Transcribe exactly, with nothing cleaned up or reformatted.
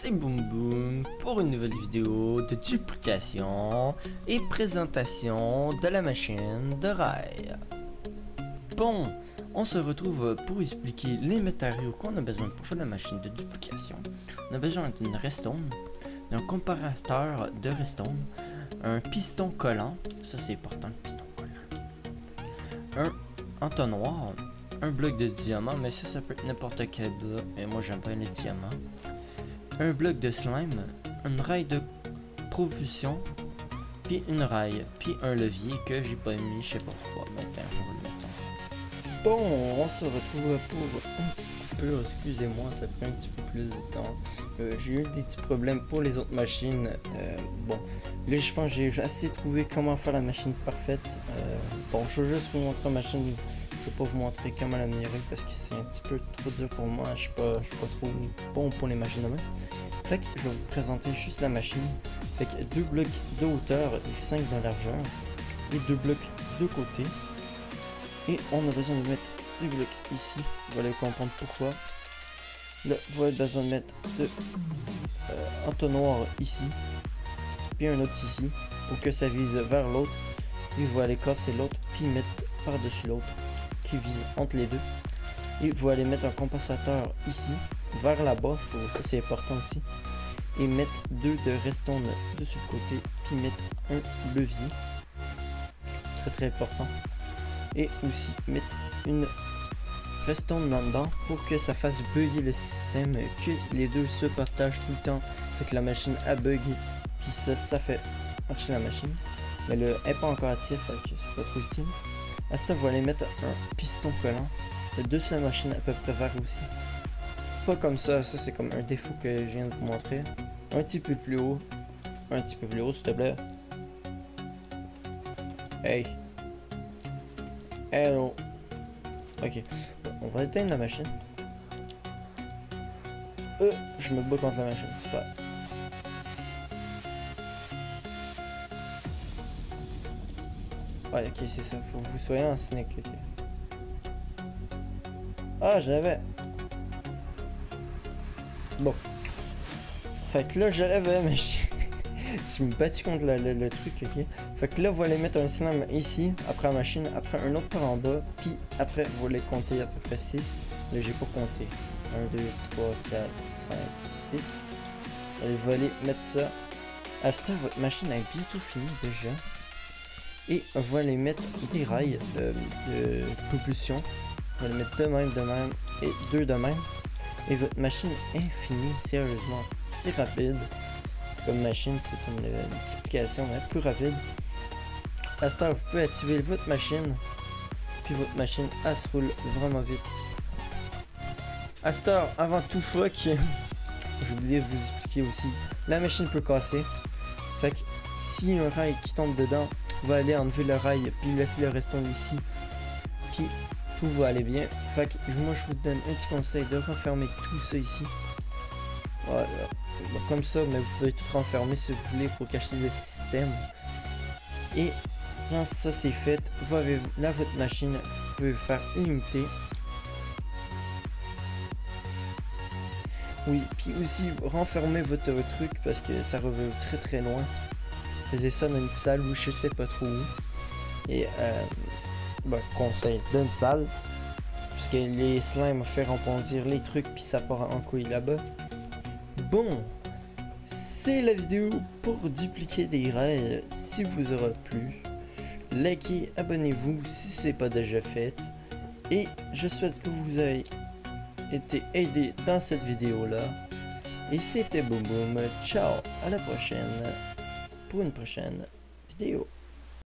c'est Boom Boom pour une nouvelle vidéo de duplication et présentation de la machine de rail. Bon, on se retrouve pour expliquer les matériaux qu'on a besoin pour faire la machine de duplication. On a besoin d'une redstone, d'un comparateur de redstone, un piston collant, ça c'est important le piston collant, un entonnoir, un bloc de diamant, mais ça ça peut être n'importe quel bloc, mais moi j'aime bien les diamants. Un bloc de slime, une rail de propulsion, puis une rail, puis un levier que j'ai pas mis, je sais pas pourquoi. Maintenant, je vais le mettre. Bon, on se retrouve pour un petit peu, excusez-moi, ça prend un petit peu plus de temps. Euh, j'ai eu des petits problèmes pour les autres machines. Euh, bon, là je pense que j'ai assez trouvé comment faire la machine parfaite. Euh, bon, je vais juste vous montrer la machine. Je vais pas vous montrer comment l'améliorer parce que c'est un petit peu trop dur pour moi. Je suis pas, je suis pas trop bon pour les machines de main. Fait que je vais vous présenter juste la machine. Fait que deux blocs de hauteur et cinq de largeur et deux blocs de côté. Et on a besoin de mettre des blocs ici. Vous allez comprendre pourquoi. Là, vous avez besoin de mettre de euh, entonnoir ici, puis un autre ici, pour que ça vise vers l'autre. Et vous allez casser l'autre, puis mettre par-dessus l'autre, qui vise entre les deux. Et vous allez mettre un compensateur ici, vers là-bas, ça c'est important aussi. Et mettre deux de redstone dessus le côté, puis mettre un levier, très très important. Et aussi mettre une redstone là-dedans pour que ça fasse bugger le système, que les deux se partagent tout le temps, fait que la machine a bug, puis ça, ça fait marcher la machine. Mais le n'est pas encore actif, fait que c'est pas trop utile. À ce temps, vous allez mettre un piston collant dessus la machine à peu près vert aussi. Pas comme ça, ça c'est comme un défaut que je viens de vous montrer. Un petit peu plus haut. Un petit peu plus haut s'il te plaît. Hey. Hello. Ok. Bon, on va éteindre la machine. Euh, je me bats contre la machine, c'est pas. Ouais, ok, c'est ça. Faut que vous soyez en snake. Okay. Ah, je l'avais. Bon. Fait que là, je l'avais, mais je, je me battis contre le, le, le truc, ok. Fait que là, vous allez mettre un slime ici, après la machine, après un autre par en bas, puis après, vous allez compter à peu près six. Là, j'ai pas compté. un, deux, trois, quatre, cinq, six. Allez, vous allez mettre ça. À ce temps, votre machine est bientôt finie déjà. Et vous allez mettre des rails euh, de propulsion. Vous allez mettre deux même, de même et deux de même. Et votre machine est finie, sérieusement. C'est rapide. Comme machine, c'est comme une multiplication, mais plus rapide. À ce temps, vous pouvez activer votre machine. Puis votre machine, elle se roule vraiment vite. À ce temps, avant tout fuck, j'ai oublié de vous expliquer aussi. La machine peut casser. Fait que si un rail qui tombe dedans, vous va aller enlever le rail puis laisser le restant ici, puis tout va aller bien. Fait que moi je vous donne un petit conseil de refermer tout ça ici, voilà, comme ça, mais vous pouvez tout renfermer si vous voulez pour cacher le système. Et quand ça c'est fait, vous avez là votre machine, vous pouvez faire illimité. Oui, puis aussi renfermer votre truc parce que ça revient très très loin. Faisais ça dans une salle où je sais pas trop où. Et euh, bah, conseil d'une salle, puisque les slimes fait rebondir les trucs puis ça part en couille là-bas. Bon, c'est la vidéo pour dupliquer des rails. Si vous aura plu, likez, abonnez-vous si c'est pas déjà fait. Et je souhaite que vous ayez été aidé dans cette vidéo là. Et c'était Boom Boom. Ciao, à la prochaine pour une prochaine vidéo.